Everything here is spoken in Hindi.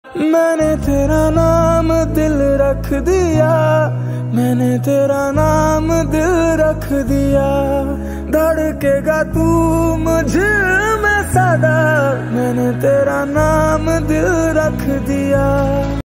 मैंने तेरा नाम दिल रख दिया, मैंने तेरा नाम दिल रख दिया। धड़केगा तू मुझ में सदा, मैंने तेरा नाम दिल रख दिया।